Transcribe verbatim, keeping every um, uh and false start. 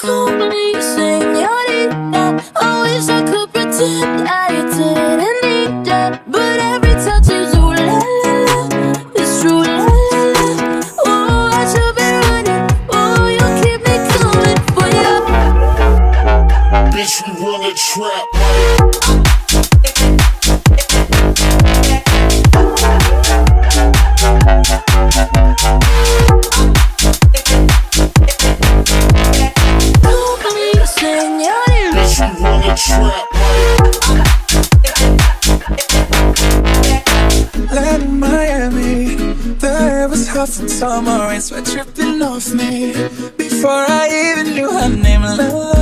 call me señorita. I wish I could pretend I didn't need that, but every touch is ooh la la la, it's true la la la. Oh, I should be running, oh, you keep me coming for you. Bitch, we run a trap. Land in Miami, the air was hot from summer rain, sweat dripping off me before I even knew her name. Love.